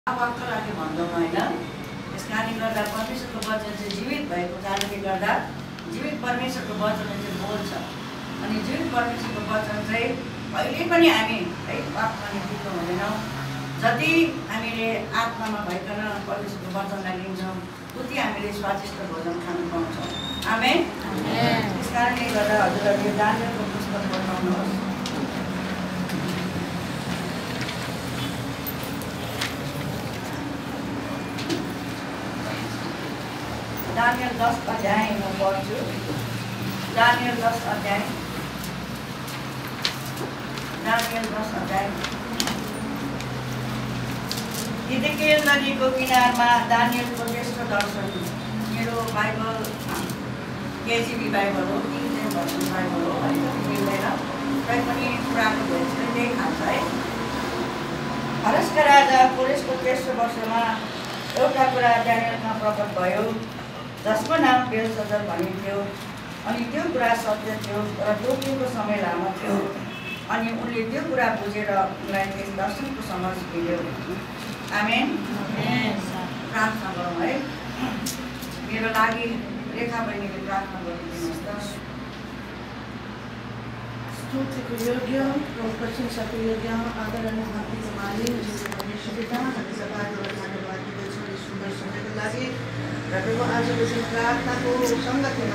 वाक्क लागि भन्छौँ होइन। त्यस कारणले गर्दा परमेश्वरको वचन चाहिँ जीवित भएको कारणले गर्दा जीवित परमेश्वरको वचनले चाहिँ बोल्छ। अनि जीवित परमेश्वरको वचन चाहिँ कहिले पनि हामी है पापमा निपुण हुँदैनौँ। जति हामीले आत्मामा भइकन परमेश्वरको वचनलाई लिन्छौँ उति हामीले स्वादिष्ट भोजन खान पाउँछौँ। आमेन। त्यस कारणले गर्दा हजुरहरूले दानियलको पुस्तक पढ्नुहोस्। दानियल 10 अध्याय म पढ्छु। दानियल 10 अध्याय हिजकियल नदीको किनारमा दानियलको तेस्रो दर्शन। मेरो बाइबल केजीबी बाइबल हो, किङ जेम्स भर्सन बाइबल हो, अलिकति मिल्दैन, तैपनि कुराको भेट चाहिँ त्यही खान्छ है। फरसका राजा कोरेसको तेस्रो वर्षमा एउटा कुरा दानियलमा प्रकट भयो, जसको नाम बेलशजर भनिन्थ्यो। अनि त्यो कुरा सत्य थियो, तर तोकिएको समय लामो थियो। अनि उनले त्यो कुरा बुझेर उनलाई त्यस दर्शनको समझ दियो। आमेन। प्रार्थना गरौँ है। मेरो लागि रेखा बहिनीले प्रार्थना गरिदिनुहोस् त। स्तुतिको योग्य र प्रशंसाको योग्य आदरणीय हाम्रा मालिक परमेश्वर पिता, हामी तपाईँलाई धन्यवाद दिँदछौँ यस सुन्दर समयको लागि। र प्रभु आजको चाहिँ प्रार्थनाको सङ्गतिमा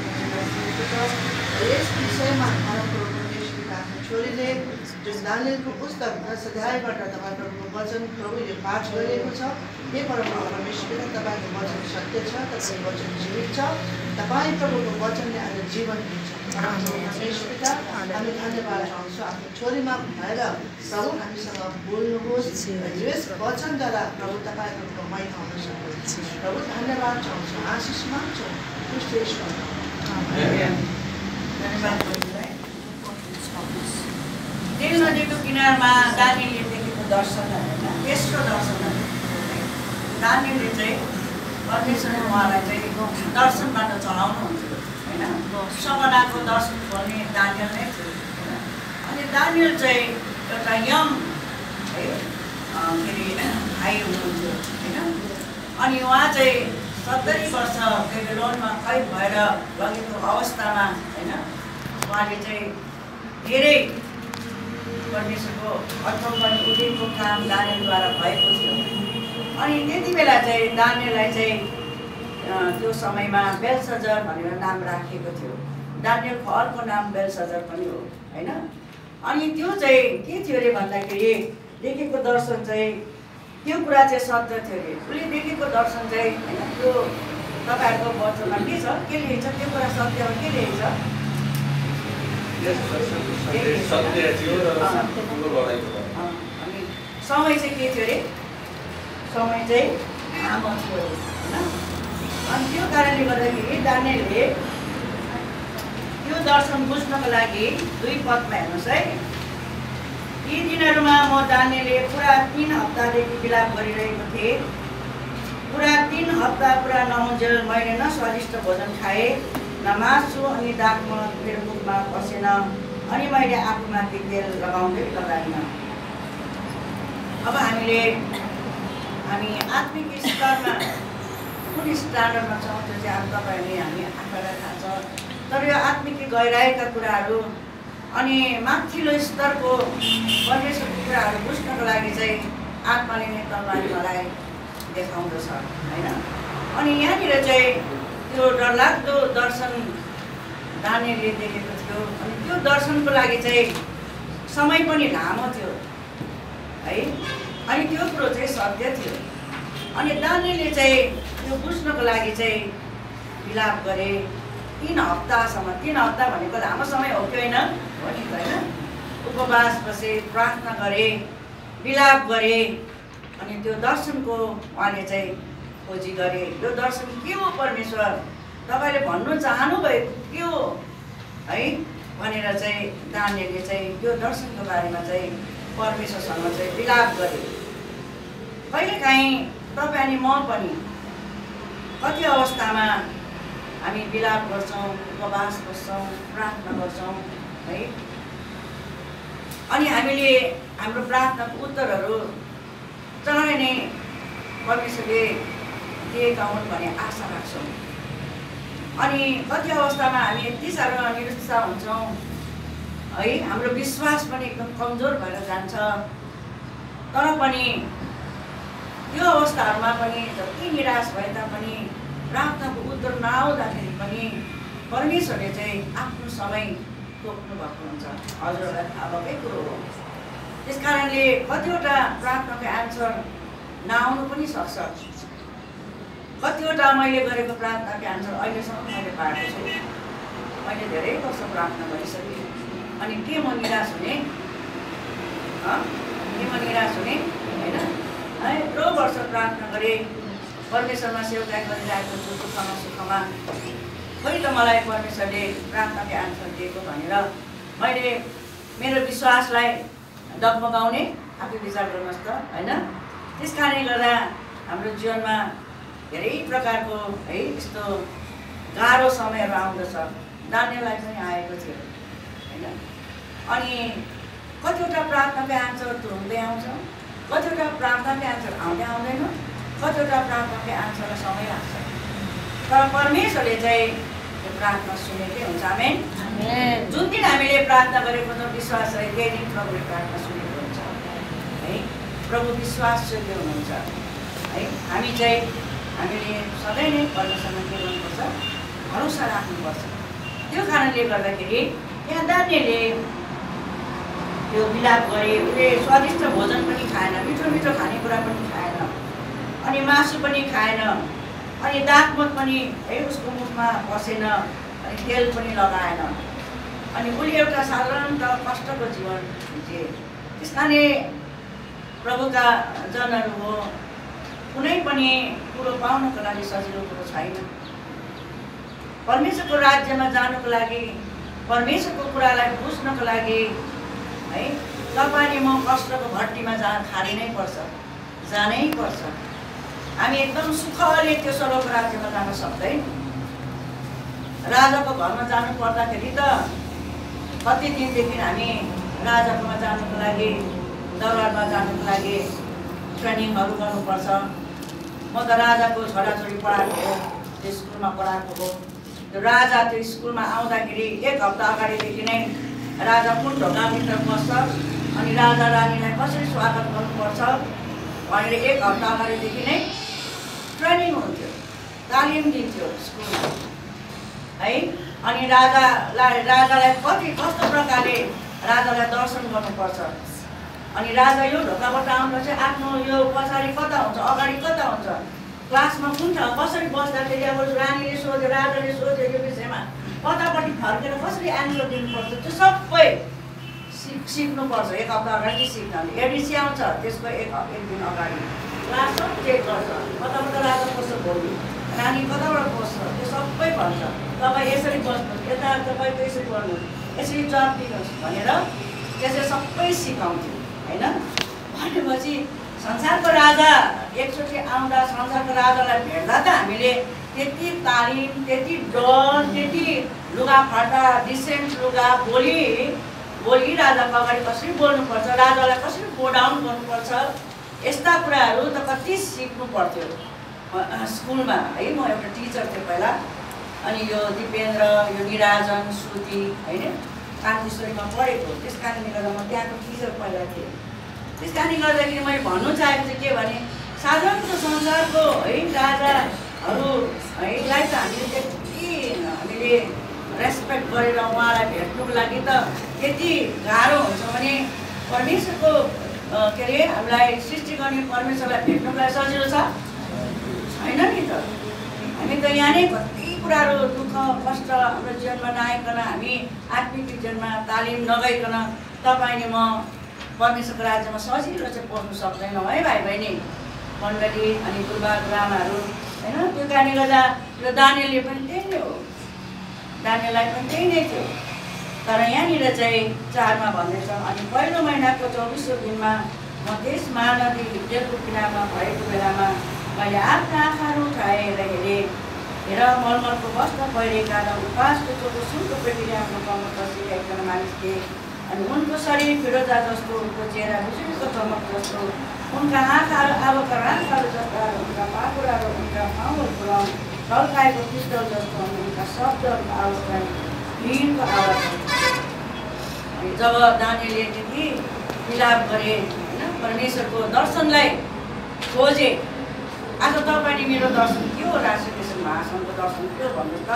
यस विषयमा हाम्रो परमेश्वर पिता छोरीले जुन दानियलको पुस्तक 10 अध्यायबाट तपाईँ प्रभुको वचन प्रभु यो पाठ गरिएको छ। हे परमेश्वर पिता, तपाईँको वचन सत्य छ, तपाईँको वचन जीवित छ, तपाईँ प्रभुको वचनले आज जीवन दिन्छ। परमेश्वर पिता, हामी धन्यवाद चाहन्छौँ आफ्नो छोरीमा भएर प्रभु हामीसँग बोल्नुहोस् र यस वचनद्वारा प्रभु तपाईँको महिमा हुन सकोस्। प्रभु धन्यवाद चाहन्छौँ, आशिष माग्छौँ ईश्वर। धन्यवाद। निल नदीको किनारमा दानियलले देखेको दर्शन होइन, तेस्रो दर्शन। दानियलले चाहिँ परमेश्वरले उहाँलाई चाहिँ दर्शनबाट चलाउनुहुन्छ होइन। सपनाको दर्शन खोल्ने दानियल नै थियो होइन। अनि दानियल चाहिँ एउटा यङ है के अरे भाइ हुनुहुन्थ्यो होइन। अनि उहाँ चाहिँ 70 वर्ष बेबिलोनमा कैद भएर लगेको अवस्थामा होइन, उहाँले चाहिँ धेरै परमेश्वरको अठौँपन उठेको काम दानियलद्वारा भएको थियो। अनि त्यति बेला चाहिँ दानियललाई चाहिँ त्यो समयमा बेलशजर भनेर नाम राखिएको थियो। दानियलको अर्को नाम बेलशजर पनि हो होइन। अनि त्यो चाहिँ के थियो अरे भन्दाखेरि देखेको दर्शन चाहिँ त्यो कुरा चाहिँ सत्य थियो अरे। उसले देखेको दर्शन चाहिँ होइन, त्यो तपाईँहरूको वचनमा के छ, के लेखेको छ, त्यो कुरा सत्य हो, के लेखेको छ? अनि समय चाहिँ के थियो अरे? समय चाहिँ लामो थियो होइन। अनि त्यो कारणले गर्दाखेरि दानियलले त्यो दर्शन बुझ्नको लागि 2 पदमा हेर्नुहोस् है। यी दिनहरूमा म दानियलले पुरा 3 हप्तादेखि विलाप गरिरहेको थिएँ। पुरा 3 हप्ता पुरा नहुन्जेल मैले न स्वादिष्ट भोजन खाएँ, न मासु, अनि दागमत मेरो मुखमा पसेन, अनि मैले आफूमाथि तेल लगाइनँ। अब हामी आत्मिक स्तरमा कुन स्ट्यान्डर्डमा छौँ त्यो चाहिँ अब तपाईँहरूले हामी आफैलाई थाहा छ। तर यो आत्मिक गहिराएका कुराहरू अनि माथिल्लो स्तरको परमेश्वरको कुराहरू बुझ्नको लागि चाहिँ आत्माले नै तपाईँलाई मलाई देखाउँदछ होइन। अनि यहाँनिर चाहिँ त्यो डरलाग्दो दर्शन दानियलले देखेको थियो। अनि त्यो दर्शनको लागि चाहिँ समय पनि लामो थियो है। अनि त्यो कुरो चाहिँ सत्य थियो। अनि दानियलले चाहिँ त्यो बुझ्नको लागि चाहिँ विलाप गरे 3 हप्तासम्म। 3 हप्ता भनेको लामो समय हो कि होइन? हो नि त होइन। उपवास बसे, प्रार्थना गरे, विलाप गरे। अनि त्यो दर्शनको उहाँले चाहिँ खोजी गरे। यो दर्शन के हो परमेश्वर, तपाईँले भन्नु चाहनुभएको के हो है भनेर चाहिँ दानियलले चाहिँ त्यो दर्शनको बारेमा चाहिँ परमेश्वरसँग चाहिँ विलाप गरे। कहिलेकाहीँ तपाईँ अनि म पनि कति अवस्थामा हामी विलाप गर्छौँ, उपवास बस्छौँ, प्रार्थना गर्छौँ है। अनि हामीले हाम्रो प्रार्थनाको उत्तरहरू चाँडै नै परमेश्वरले दिएका हुन् भन्ने आशा राख्छौँ। अनि कति अवस्थामा हामी यति साह्रो निरुत्साह हुन्छौँ है, हाम्रो विश्वास पनि एकदम कमजोर भएर जान्छ। तर पनि त्यो अवस्थाहरूमा पनि जति निराश भए तापनि प्रार्थनाको उत्तर नआउँदाखेरि पनि परमेश्वरले चाहिँ आफ्नो समय तोक्नु भएको हुन्छ। हजुरहरूलाई थाहा भएकै कुरो हो। त्यस कारणले कतिवटा प्रार्थनाको एन्सर नआउनु पनि सक्छ। कतिवटा मैले गरेको प्रार्थनाको एन्सर अहिलेसम्म मैले पाएको छु। मैले धेरै वर्ष प्रार्थना गरिसकेँ। अनि के म निराश हुने? होइन है। यत्रो वर्ष प्रार्थना गरेँ, परमेश्वरमा सेवकाई गरिरहेको छु दुःखमा सुखमा, खै त मलाई परमेश्वरले प्रार्थनाको एन्सर दिएको भनेर मैले मेरो विश्वासलाई डगमगाउने आफै विचार गर्नुहोस् त होइन। त्यस कारणले गर्दा हाम्रो जीवनमा धेरै प्रकारको है यस्तो गाह्रो समयहरू आउँदछ। दानियललाई पनि आएको थियो होइन। अनि कतिवटा प्रार्थनाको एन्सर तुरुन्तै आउँछ, कतिवटा प्रार्थनाको एन्सर आउँदै आउँदैन, कतिवटा प्रार्थनाको एन्सरलाई समय लाग्छ। तर परमेश्वरले चाहिँ त्यो प्रार्थना सुनेकै हुन्छ। आमेन। जुन दिन हामीले प्रार्थना गरेको त विश्वास रहे त्यही दिन प्रभुले प्रार्थना सुनेको हुन्छ है। प्रभु विश्वासयोग्य हुनुहुन्छ है। हामीले सधैँ नै परमेश्वरमा के गर्नुपर्छ? भरोसा राख्नुपर्छ। त्यो कारणले गर्दाखेरि यहाँ दानियलले त्यो विलाप गरे। उसले स्वादिष्ट भोजन पनि खाएन, मिठो मिठो खानेकुरा पनि खाएन, अनि मासु पनि खाएन, अनि दागमत पनि है उसको मुखमा पसेन, अनि तेल पनि लगाएन। अनि उसले एउटा साधारण कष्टको जीवन जिए। त्यस कारणले प्रभुका जनहरू हो, कुनै पनि कुरो पाउनको लागि सजिलो कुरो छैन। परमेश्वरको राज्यमा जानुको लागि, परमेश्वरको कुरालाई बुझ्नको लागि है तपाईँ म कष्टको भट्टीमा खारिनै पर्छ, जानै पर्छ। हामी एकदम सुखले त्यो स्वर्गको राज्यमा जान सक्दैन। राजाको घरमा जानु पर्दाखेरि त कति दिनदेखि हामी राजाकोमा जानुको लागि, दरबारमा जानुको लागि ट्रेनिङहरू गर्नुपर्छ। म त राजाको छोराछोरी पढाएको हो, त्यो स्कुलमा पढाएको हो। त्यो राजा त्यो स्कुलमा आउँदाखेरि 1 हप्ता अगाडिदेखि नै राजा कुन ढोकाभित्र पस्छ, अनि राजा रानीलाई कसरी स्वागत गर्नुपर्छ भनेर 1 हप्ता अगाडिदेखि नै ट्रेनिङ हुन्थ्यो, तालिम दिन्थ्यो स्कुलमा है। अनि राजालाई कस्तो प्रकारले राजालाई दर्शन गर्नुपर्छ। अनि राजा यो ढोकाबाट आउँदा चाहिँ आफ्नो यो पछाडि कता हुन्छ, अगाडि कता हुन्छ, क्लासमा कुन ठाउँ कसरी बस्दाखेरि अब रानीले सोध्यो, राजाले सोध्यो यो विषयमा कतापट्टि फर्केर कसरी एन्सर दिनुपर्छ, त्यो सबै सिक्नुपर्छ। 1 हप्ता अगाडि सिक्न एडिसी आउँछ, त्यसको एक दिन अगाडि क्लास सब चेक गर्छ। कताबाट राजा पस्छ, भोलि रानी कताबाट पस्छ, त्यो सबै भन्छ। तपाईँ यसरी बस्नुहोस्, यता तपाईँको यसरी गर्नुहोस्, यसरी जवाब दिनुहोस् भनेर त्यसरी सबै सिकाउँथ्यो होइन। भनेपछि संसारको राजा एकचोटि आउँदा संसारको राजालाई भेट्दा त हामीले त्यति तालिम, त्यति डर, त्यति लुगाफाटा, डिसेन्ट लुगा, भोलि राजाको अगाडि कसरी बोल्नुपर्छ, राजालाई कसरी बोडाउन गर्नुपर्छ, यस्ता कुराहरू त कति सिक्नु पर्थ्यो स्कुलमा है। म एउटा टिचर थिएँ पहिला। अनि यो दिपेन्द्र, यो निराजन, श्रुति होइन कान्तिश्वरीमा पढेको। त्यस कारणले गर्दा म त्यहाँको टिचर पहिला थिएँ। त्यस कारणले गर्दाखेरि मैले भन्नु चाहेको चाहिँ के भने साधारण संसारको है राजाहरू हैलाई त हामीले रेस्पेक्ट गरेर उहाँलाई भेट्नुको लागि त त्यति गाह्रो हुन्छ भने परमेश्वरको के अरे हामीलाई सृष्टि गर्ने परमेश्वरलाई भेट्नुको लागि सजिलो छ छैन नि त। हामी त यहाँ नै कति कुराहरू दुःख कष्ट हाम्रो जीवनमा नआइकन हामी आत्मिक जीवनमा तालिम नगइकन तपाईँले म परमेश्वरको राज्यमा सजिलो चाहिँ पढ्नु सक्दैनौँ है भाइ बहिनी मण्डली अनि गुरुबा गुरुआमाहरू होइन। त्यो कारणले गर्दा यो दानियलले पनि त्यही नै हो, दानियललाई पनि त्यही नै थियो। तर यहाँनिर चाहिँ 4 मा भन्दैछ, अनि पहिलो महिनाको 24औं दिनमा म त्यस महानदी जेलको किनारमा भएको बेलामा मैले आफ्ना आँखाहरू उठाएर हेर मलमलको वस्त्र पहिरेका र उपासको चोटो सुनको पेटीले आफ्नो कमर बसेका एकजना मानिस थिए। अनि उनको शरीर फिरोजा जस्तो, उनको चेहरा बिजुलीको चमक जस्तो उनका आँखाहरू आबोका राखहरू जस्ता उनका पाखुराहरू उनका पाउहरू रङ ढल्काएको पित्तल जस्तो उनका शब्दहरूको आवाजलाई भिडको आवाज अनि जब दानिएलले त्यति विलाप गरे होइन परमेश्वरको दर्शनलाई खोजे आज तपाईँले मेरो दर्शन के हो राष्ट्रिय महासङ्घको दर्शन के हो भन्नुहोस् त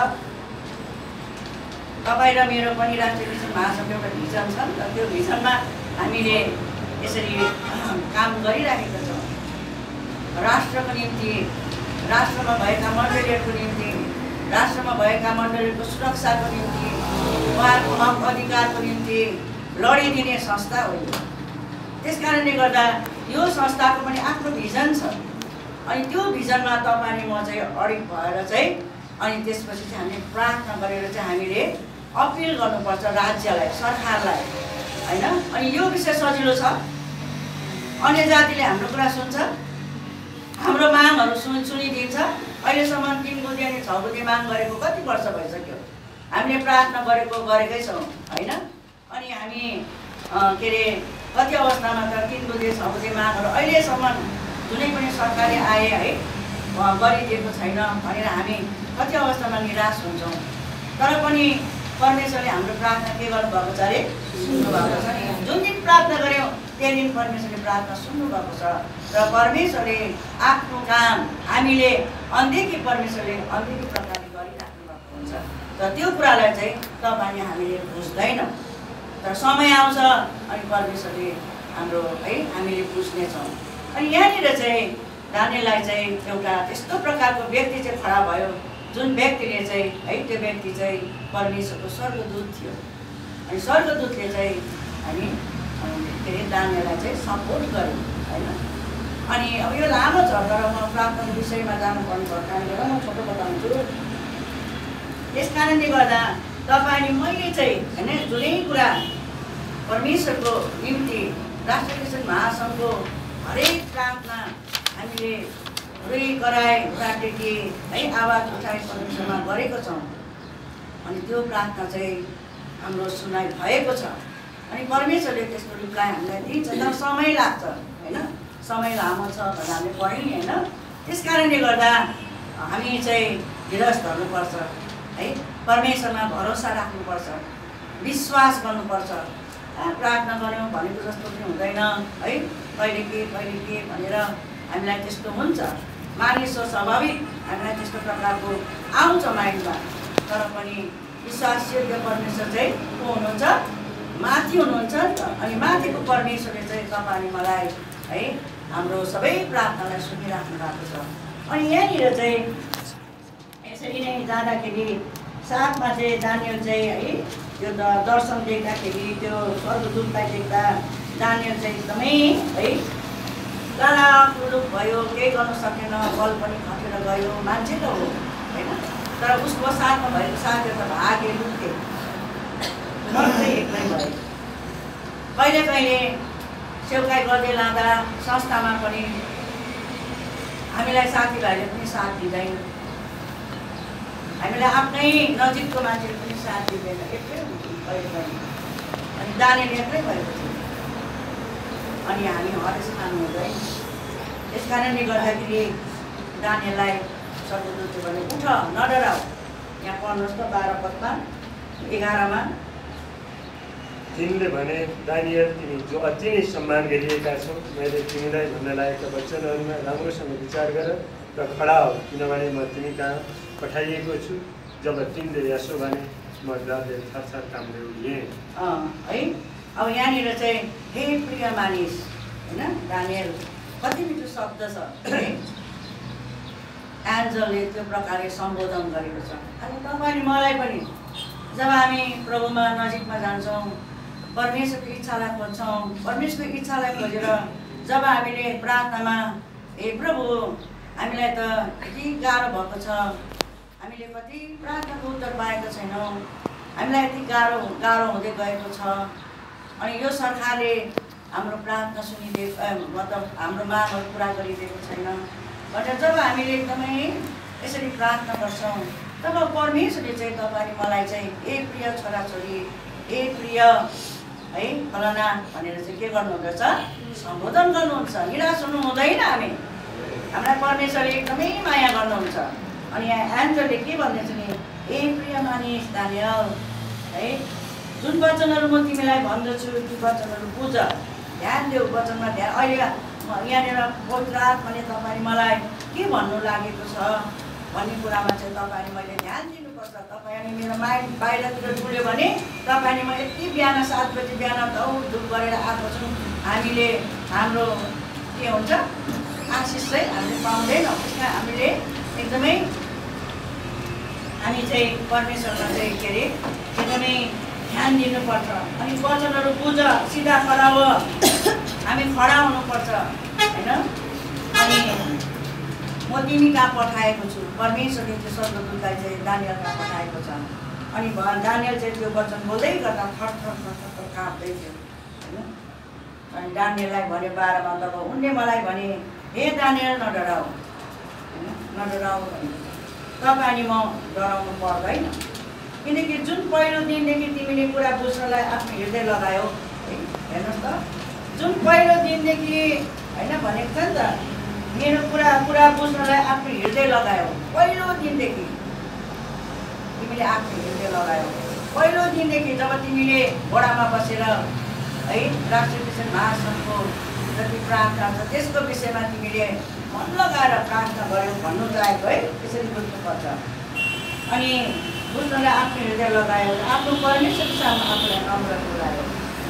तपाईँ र मेरो पनि राष्ट्रिय महासङ्घको एउटा भिजन छ नि त त्यो भिजनमा हामीले यसरी काम गरिराखेका छौँ राष्ट्रको निम्ति राष्ट्रमा भएका मण्डलीहरूको निम्ति राष्ट्रमा भएका मण्डलीहरूको सुरक्षाको निम्ति उहाँहरूको हक अधिकारको निम्ति लडिदिने संस्था हो यो त्यस कारणले गर्दा यो संस्थाको पनि आफ्नो भिजन छ अनि त्यो भिजनमा तपाईँ म चाहिँ अडिग भएर चाहिँ अनि त्यसपछि चाहिँ हामीले प्रार्थना गरेर चाहिँ हामीले अपिल गर्नुपर्छ राज्यलाई सरकारलाई होइन अनि यो विषय सजिलो छ अन्य जातिले हाम्रो कुरा सुन्छ हाम्रो मागहरू सुनिदिन्छ अहिलेसम्म 3 बुँदे अनि 6 बुँदे माग गरेको कति वर्ष भइसक्यो हामीले प्रार्थना गरेकै छौँ होइन अनि हामी के अरे कति अवस्थामा त 3 बुँदे 6 बुँदे मागहरू अहिलेसम्म जुनै पनि सरकारले आए है गरिदिएको छैन भनेर हामी कति अवस्थामा निराश हुन्छौँ तर पनि परमेश्वरले हाम्रो प्रार्थना के गर्नुभएको छ अरे सुन्नुभएको छ नि जुन दिन प्रार्थना गऱ्यौँ त्यही दिन परमेश्वरले प्रार्थना सुन्नुभएको छ र परमेश्वरले आफ्नो काम हामीले अनदेखि परमेश्वरले अनदेखि प्रकारले गरिराख्नु भएको हुन्छ र त्यो कुरालाई चाहिँ तपाईँले हामीले बुझ्दैनौँ तर समय आउँछ अनि परमेश्वरले हाम्रो है हामीले बुझ्नेछौँ अनि यहाँनिर चाहिँ दानिएललाई चाहिँ एउटा त्यस्तो प्रकारको व्यक्ति चाहिँ खडा भयो जुन व्यक्तिले चाहिँ है त्यो व्यक्ति चाहिँ परमेश्वरको स्वर्गदूत थियो अनि स्वर्गदूतले चाहिँ हामी के अरे दानिएललाई चाहिँ सपोर्ट गर्यो होइन अनि अब यो लामो छ तर म प्रार्थनाको विषयमा जानुपर्ने भएको कारणले गर्दा म छोटो बताउँछु यस कारणले गर्दा तपाईँले मैले चाहिँ होइन जुनै कुरा परमेश्वरको निम्ति राष्ट्रिय क्रिस्चियन महासङ्घको हरेक प्रार्थना हामीले रुई कराए ढाकेटी है आवाज उठाए परमेश्वरमा गरेको छौँ अनि त्यो प्रार्थना चाहिँ हाम्रो सुनाइ भएको छ अनि परमेश्वरले त्यसको रिप्लाई हामीलाई दिन्छ तर समय लाग्छ होइन समय लामो छ भनेर हामीले पढ्यौँ नि होइन त्यस कारणले गर्दा हामी चाहिँ धीरज धर्नुपर्छ है परमेश्वरमा भरोसा राख्नुपर्छ विश्वास गर्नुपर्छ प्रार्थना गऱ्यौँ भनेको जस्तो पनि हुँदैन है कहिले के भनेर हामीलाई त्यस्तो हुन्छ मानिसको स्वाभाविक हामीलाई त्यस्तो प्रकारको आउँछ माइन्डमा तर पनि विश्वासयोग्य परमेश्वर चाहिँ को हुनुहुन्छ माथि हुनुहुन्छ नि त अनि माथिको परमेश्वरले चाहिँ तपाईँले मलाई है हाम्रो सबै प्रार्थनालाई सुनिराख्नु भएको छ अनि यहाँनिर चाहिँ यसरी नै जाँदाखेरि साथमा चाहिँ दानिएल चाहिँ है त्यो दर्शन देख्दाखेरि त्यो स्वर्गदूतलाई देख्दा दानिएल चाहिँ एकदमै है लालापुलुक भयो केही गर्नु सकेन बल पनि खटेर गयो मान्छे त हो होइन तर उसको साथमा भएको साथीहरू त भागे लुके मात्रै एक्लै भयो कहिले कहिले सेवकाई गर्दै लाँदा संस्थामा पनि हामीलाई साथीभाइले पनि साथ दिँदैन हामीलाई आफ्नै नजिकको मान्छेले पनि साथ दिँदैन एक्लै हुन्छ कहिले कहिले अनि दानिएल एक्लै भएको थियो अनि हामी हरेस खानु हुँदैन यस कारणले गर्दाखेरि दानिएललाई स्वर्गदूतले भने उठ नडराऊ यहाँ पढ्नुहोस् त 12 पदमा 11मा तिमीले भने दानिएल तिमी जो अति नै सम्मान गरिएका छौ मैले तिमीलाई भन्न लागेका वचनहरूमा राम्रोसँग विचार गर र खडा हो किनभने म तिमी कहाँ पठाइएको छु जब तिमीले यसो भने म डरले थरथर कामले उठिएँ है अब यहाँनिर चाहिँ हे प्रिय मानिस होइन दानिएल कति मिठो शब्द छ है एन्जलले त्यो प्रकारले सम्बोधन गरेको छ अनि तपाईँले मलाई पनि जब हामी प्रभुमा नजिकमा जान्छौँ परमेश्वरको इच्छालाई खोज्छौँ परमेश्वरको इच्छालाई खोजेर जब हामीले प्रार्थनामा हे प्रभु हामीलाई त यति गाह्रो भएको छ हामीले कति प्रार्थनाको उत्तर पाएका छैनौँ हामीलाई यति गाह्रो हुँदै गएको छ अनि यो सरकारले हाम्रो प्रार्थना सुनिदिएको मतलब हाम्रो मागहरू पुरा गरिदिएको छैन भनेर जब हामीले एकदमै यसरी प्रार्थना गर्छौँ तब परमेश्वरले चाहिँ तपाईँले मलाई चाहिँ ए प्रिय छोराछोरी ए प्रिय है फलाना भनेर चाहिँ के गर्नुहुँदछ सम्बोधन गर्नुहुन्छ, निराश हुनु हुँदैन। हामीलाई परमेश्वरले एकदमै माया गर्नुहुन्छ। अनि यहाँ एन्जलले के भन्दैछ नि, ए प्रिय मानिस दानियल है, जुन वचनहरू म तिमीलाई भन्दछु ती वचनहरू बुझ, ध्यान देऊ वचनमा ध्यान। अहिले यहाँनिर पवित्र आत्माले तपाईँले मलाई के भन्नु लागेको छ भन्ने कुरामा चाहिँ तपाईँले मैले ध्यान दिनुपर्छ। तपाईँ अनि मेरो माइन्ड बाहिरतिर डुल्यो भने तपाईँले म यति बिहान 7 बजी बिहान दौडधुप गरेर आएको छौँ, हामीले हाम्रो के हुन्छ आशिष चाहिँ हामीले पाउँदैनौँ। त्यसमा हामीले एकदमै हामी चाहिँ परमेश्वरमा चाहिँ के अरे एकदमै ध्यान दिनुपर्छ। अनि वचनहरू बुझ, सिधा खडा हो, हामी खडा हुनुपर्छ होइन। अनि म तिमी कहाँ पठाएको छु, परमेश्वरले त्यो स्वर्गदूतलाई चाहिँ दानियल कहाँ पठाएको छ। अनि दानियल चाहिँ त्यो वचन बोल्दै गर्दा थर थर थर थर काँप्दै थियो होइन। अनि दानियललाई भने 12मा तब उनले मलाई भने, हे दानियल नडराऊ होइन, नडराऊ भने तपाईँ अनि म डराउनु पर्दैन, किनकि जुन पहिलो दिनदेखि तिमीले कुरा बुझ्नलाई आफ्नो हृदय लगायो है, हेर्नुहोस् त, जुन पहिलो दिनदेखि होइन भनेको छ नि त, मेरो कुरा बुझ्नलाई आफ्नो हृदय लगायो। पहिलो दिनदेखि तिमीले आफ्नो हृदय लगायो। पहिलो दिनदेखि जब तिमीले घोडामा बसेर है राष्ट्रिय महासङ्घको जति प्रार्थना छ त्यसको विषयमा तिमीले मन लगाएर प्रार्थना गर्यौ भन्नु चाहेको है, त्यसरी बुझ्नुपर्छ। अनि बुझ्नलाई आफ्नो हृदय लगायो, आफ्नो परमेश्वरको सामु आफूलाई नम्र तुल्यायो।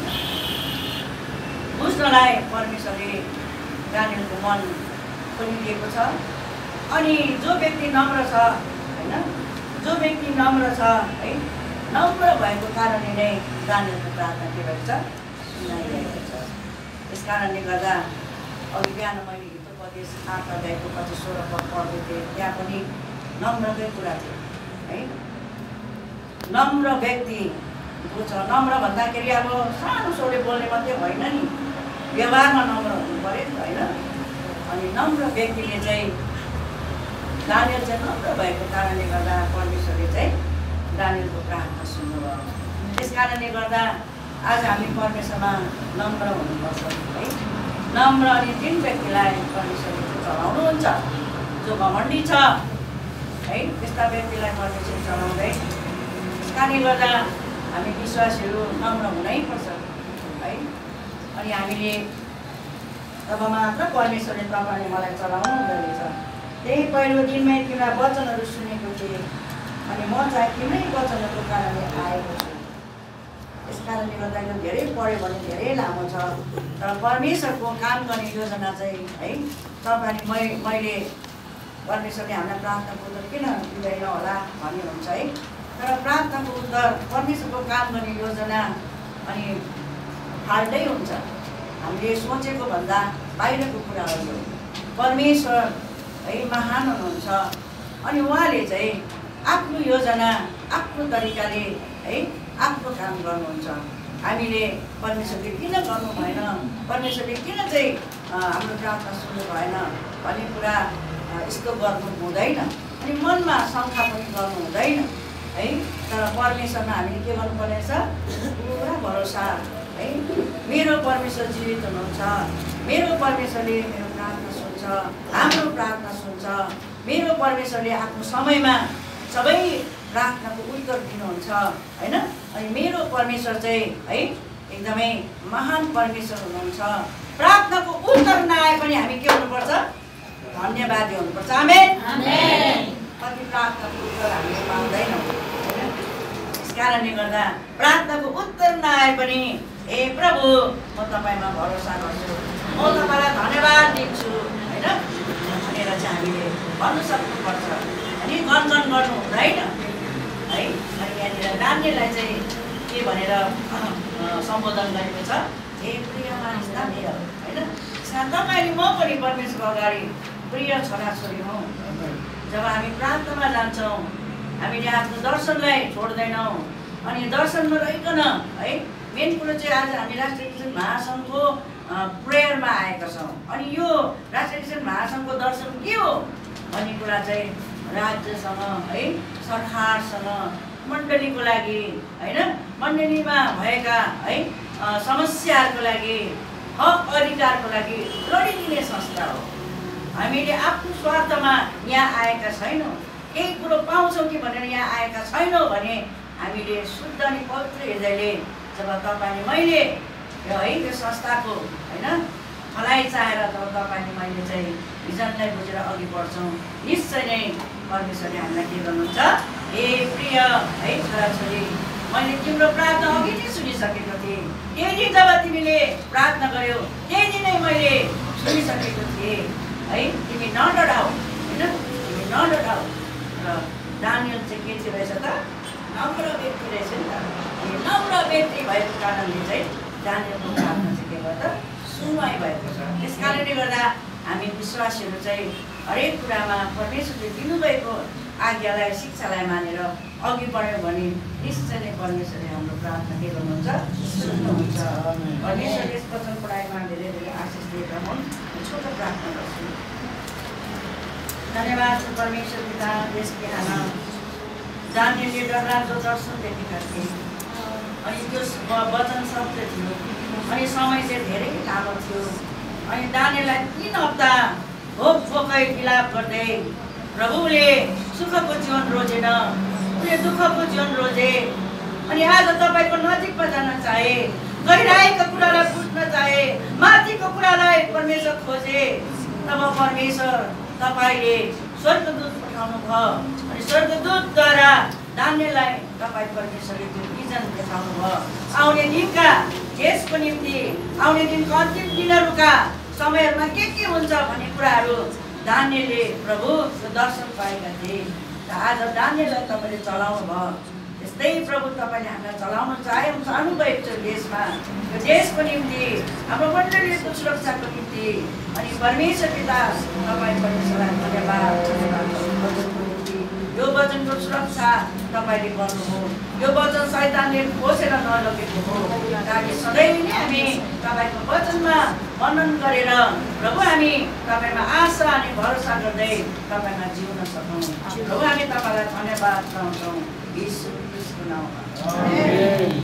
बुझ्नलाई परमेश्वरले दानियलको मन पनि दिएको छ। अनि जो व्यक्ति नम्र छ होइन, जो व्यक्ति नम्र छ है, नम्र भएको कारणले नै दानियलको प्रार्थना के भएको छ, सुनाइरहेको छ। त्यस कारणले गर्दा अघि बिहान मैले हितोपदेश 8 अध्यायको 25 पद पढ्दै थिएँ, त्यहाँ पनि नम्रकै कुरा थियो है। नम्र व्यक्ति बुझ्छ, नम्र भन्दाखेरि अब सानो सोले बोल्ने मात्रै होइन नि, व्यवहारमा नम्र हुनु पऱ्यो नि त होइन। अनि नम्र व्यक्तिले चाहिँ दानियल चाहिँ नम्र भएको कारणले गर्दा परमेश्वरले चाहिँ दानियलको प्रार्थना सुन्नुभयो। त्यस कारणले गर्दा आज हामी परमेश्वरमा नम्र हुनुपर्छ है। नम्र अनि जुन व्यक्तिलाई परमेश्वरले चलाउनुहुन्छ, जो घमण्डी छ है, त्यस्ता व्यक्तिलाई परमेश्वरले चलाउँदै। त्यस कारणले गर्दा हामी विश्वासीहरू नम्र हुनैपर्छ है। अनि हामीले तब मात्र परमेश्वरले तपाईँले मलाई चलाउनु हुँदो रहेछ। त्यही पहिलो दिनमै तिम्रा वचनहरू सुनेको थिएँ, अनि म चाहिँ तिम्रै वचनहरूको कारणले आएको छु। त्यस कारणले गर्दा यो धेरै पढ्यो भने धेरै लामो छ, तर परमेश्वरको काम गर्ने योजना चाहिँ है तपाईँले मैले परमेश्वरले हामीलाई प्रार्थनाको उत्तर किन दिँदैन होला भन्ने हुन्छ है। तर प्रार्थनाको उत्तर परमेश्वरको काम गर्ने योजना अनि फाल्टै हुन्छ। हामीले सोचेको भन्दा बाहिरको कुराहरू परमेश्वर है महान हुनुहुन्छ। अनि उहाँले चाहिँ आफ्नो योजना आफ्नो तरिकाले है आफ्नो काम गर्नुहुन्छ। हामीले परमेश्वरले किन गर्नु भएन, परमेश्वरले किन चाहिँ हाम्रो प्रार्थना सुन्नु भएन भन्ने कुरा यस्तो गर्नु हुँदैन। अनि मनमा शङ्का पनि गर्नु हुँदैन है। तर परमेश्वरमा हामीले के गर्नुपर्ने छ, पुरा भरोसा है। मेरो परमेश्वर जीवित हुनुहुन्छ, मेरो परमेश्वरले मेरो प्रार्थना सुन्छ, हाम्रो प्रार्थना सुन्छ। मेरो परमेश्वरले आफ्नो समयमा सबै प्रार्थनाको उत्तर दिनुहुन्छ होइन। अनि मेरो परमेश्वर चाहिँ है एकदमै महान परमेश्वर हुनुहुन्छ। प्रार्थनाको उत्तर नआए पनि हामी के हुनुपर्छ, धन्यवादी हुनुपर्छ। आमेन। कति प्रार्थनाको उत्तर हामीले पाउँदैनौँ होइन। त्यस कारणले गर्दा प्रार्थनाको उत्तर नआए पनि हे प्रभु म तपाईँमा भरोसा गर्छु, म तपाईँलाई धन्यवाद दिन्छु होइन भनेर चाहिँ हामीले भन्नु सक्नुपर्छ। अनि गन्जन गर्नु हुँदैन है। अनि यहाँनिर नानीलाई चाहिँ के भनेर सम्बोधन गरेको छ, हे प्रिय मानिस दानियल होइन। तपाईँले म पनि परमेश्वरको अगाडि प्रिय छोराछोरी हौँ। जब हामी प्रार्थनामा जान्छौँ हामीले आफ्नो दर्शनलाई छोड्दैनौँ। अनि दर्शनमा रहिकन है मेन कुरो चाहिँ आज हामी राष्ट्रिय क्रिस्चियन महासङ्घको प्रेयरमा आएका छौँ। अनि यो राष्ट्रिय क्रिस्चियन महासङ्घको दर्शन के हो भन्ने कुरा चाहिँ राज्यसँग है सरकारसँग मण्डलीको लागि होइन, मण्डलीमा भएका है समस्याहरूको लागि हक अधिकारको लागि लडिदिने संस्था हो। हामीले आफ्नो स्वार्थमा यहाँ आएका छैनौँ, केही कुरो पाउँछौँ कि भनेर यहाँ आएका छैनौँ भने हामीले शुद्ध अनि पवित्र हृदयले जब तपाईँले मैले है यो संस्थाको होइन भलाइ चाहेर जब तपाईँले मैले चाहिँ भिजनलाई बुझेर अघि बढ्छौँ, निश्चय नै परमेश्वरले हामीलाई के गर्नुहुन्छ, हे प्रिय है छोराछोरी, मैले तिम्रो प्रार्थना अघि नै सुनिसकेको थिएँ। त्यही दिन जब तिमीले प्रार्थना गर्यौ त्यही दिन नै मैले सुनिसकेको थिएँ है, तिमी नडराऊ होइन, तिमी नडराऊ। र दानियल चाहिँ के थियो रहेछ त, नम्र व्यक्ति रहेछ नि त। नम्र व्यक्ति भएको कारणले चाहिँ दानियलको प्रार्थना चाहिँ के भयो त, सुनवाई भएको छ। त्यस कारणले गर्दा हामी विश्वासीहरू चाहिँ हरेक कुरामा परमेश्वरले दिनुभएको आज्ञालाई शिक्षालाई मानेर अघि बढ्यो भने निश्चय नै परमेश्वरले हाम्रो प्रार्थना के गर्नुहुन्छ, सुन्नुहुन्छ। परमेश्वरले यस वचन पढाइमा धेरै धेरै आशिष दिएका हुन्। छोटो प्रार्थना गर्छु। धन्यवाद परमेश्वर पिता, यसकी आमा दानियलले डरलाग्दो दर्शन देखेका थिए अनि त्यो वचन सत्य थियो अनि समय चाहिँ धेरै लामो थियो अनि दानियललाई 3 हप्ता भोकै विलाप गर्दै प्रभुले सुखको जीवन रोजेन, उनले दुःखको जीवन रोजे। अनि आज तपाईँको नजिकमा जान चाहे, गहिराईको कुरालाई बुझ्न चाहे, माथिको कुरालाई परमेश्वर खोजे, तब परमेश्वर तपाईँले स्वर्गदूत पठाउनु भयो अनि स्वर्गदूतद्वारा दानियललाई तपाईँ परमेश्वरले त्यो विजन देखाउनु भयो। आउने दिनका देशको निम्ति, आउने दिनको अन्तिम दिनहरूका समयहरूमा के हुन्छ भन्ने कुराहरू दानियलले प्रभु यो दर्शन पाएका थिए। र आज दानियललाई तपाईँले चलाउनु भयो। त्यस्तै प्रभु तपाईँले हामीलाई चलाउन चाहनुभएको छ देशमा, यो देशको निम्ति, हाम्रो मण्डलीको सुरक्षाको निम्ति। अनि परमेश्वर पिता तपाईँ परमेश्वरलाई धन्यवाद वचनको निम्ति। यो वचनको सुरक्षा तपाईँले गर्नुभयो, यो वचन शैतानले खोसेर नलगेको हो, ताकि सधैँ नै हामी तपाईँको वचनमा मनन गरेर प्रभु हामी तपाईँमा आशा अनि भरोसा गर्दै तपाईँमा जिउन सकौँ। प्रभु हामी तपाईँलाई धन्यवाद चाहन्छौँ। यीशु ख्रीष्टको नाममा।